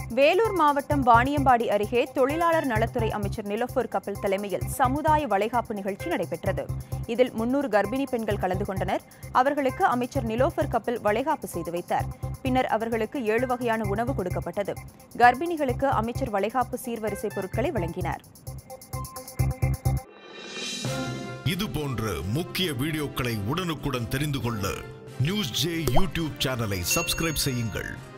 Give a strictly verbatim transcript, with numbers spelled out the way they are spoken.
வேலூர் மாவட்டம் வாணியம்பாடி அருகே தொழிலாளர் நலத்துறை அமைச்சர் நிலோஃபர் கபில் தலைமையில் சமுதாய வளைகாப்பு நிகழ்ச்சி நடைபெற்றது. இதில் முன்னூறு கர்ப்பிணி பெண்கள் கலந்து கொண்டனர். அவர்களுக்கு அமைச்சர் நிலோஃபர் கபில் வளைகாப்பு செய்து வைத்தார். பின்னர் அவர்களுக்கு ஏழு வகையான உணவு கொடுக்கப்பட்டது. கர்ப்பிணிகளுக்கு அமைச்சர் வளைகாப்பு சீர்வரிசை பொருட்களை வழங்கினார். இதுபோன்ற முக்கிய வீடியோக்களை உடனுக்குடன் தெரிந்து கொள்ள நியூஸ் ஜே யூடியூப் சேனலை சப்ஸ்கிரைப் செய்யுங்கள்.